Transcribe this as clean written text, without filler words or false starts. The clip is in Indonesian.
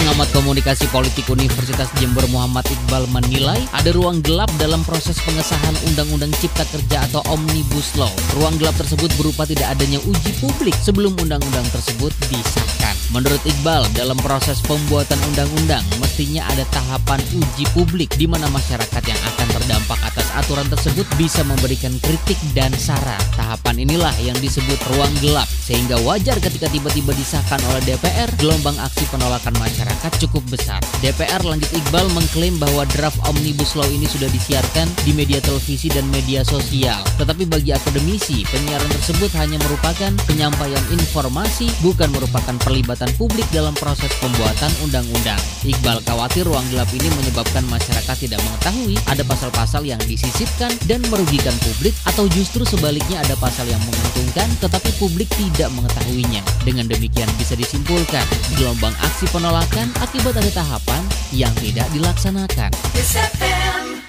Pengamat komunikasi politik Universitas Jember Muhammad Iqbal menilai ada ruang gelap dalam proses pengesahan Undang-Undang Cipta Kerja atau Omnibus Law. Ruang gelap tersebut berupa tidak adanya uji publik sebelum undang-undang tersebut disahkan. Menurut Iqbal, dalam proses pembuatan undang-undang mestinya ada tahapan uji publik di mana masyarakat yang akan terdampak atas aturan tersebut bisa memberikan kritik dan saran. Tahapan inilah yang disebut ruang gelap, sehingga wajar ketika tiba-tiba disahkan oleh DPR, gelombang aksi penolakan masyarakat cukup besar. DPR, lanjut Iqbal, mengklaim bahwa draft Omnibus Law ini sudah disiarkan di media televisi dan media sosial. Tetapi bagi akademisi, penyiaran tersebut hanya merupakan penyampaian informasi, bukan merupakan perlibatan publik dalam proses pembuatan undang-undang. Iqbal khawatir ruang gelap ini menyebabkan masyarakat tidak mengetahui ada pasal-pasal yang disisipkan dan merugikan publik, atau justru sebaliknya ada pasal yang menguntungkan tetapi publik tidak mengetahuinya. Dengan demikian bisa disimpulkan gelombang aksi penolakan akibat ada tahapan yang tidak dilaksanakan.